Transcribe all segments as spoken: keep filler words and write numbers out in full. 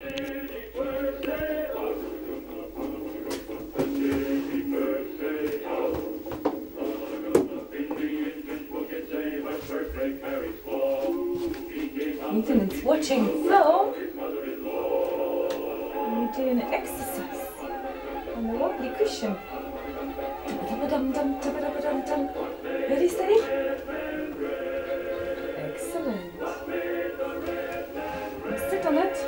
Ethan is watching film. We're doing an exercise on the wobbly cushion. Ready, steady? Excellent. Sit on it.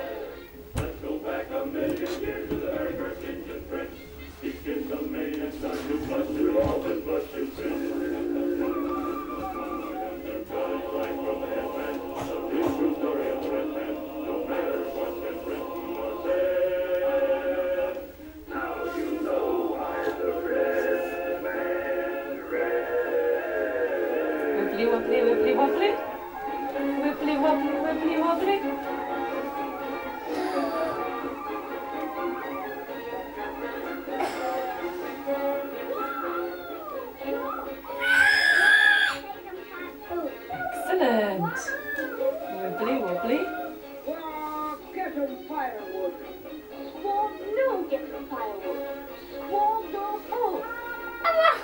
Wibbly wobbly, wibbly wobbly. Wibbly wobbly, wibbly wobbly. Excellent. Wibbly wobbly. Get some firewood. Squall, no, get some firewood. Squall, no, oh. Ah!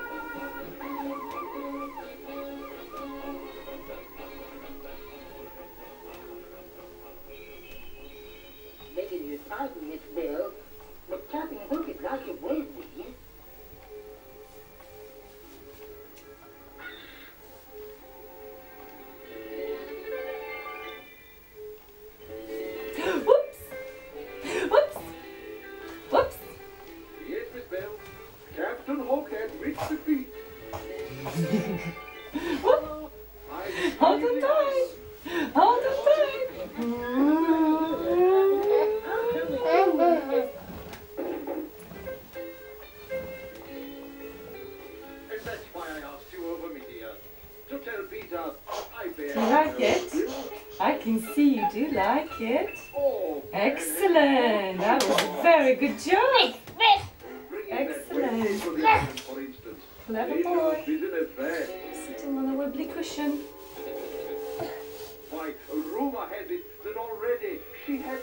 Making you frightened, Miss Bell, but Captain Hook is like your way with you. Whoops! Whoops! Whoops! Yes, Miss Bell. Captain Hook has reached the beach. Whoop! I Hold on tight! Hold on tight! And that's why I asked you over, me dear. To tell Peter I bear. Do you like it? I can see you do like it. Oh, Excellent! That was a very good job! Excellent! for instance. Clever boy. Business there. Sitting on a wibbly cushion. Why, rumor has it that already she has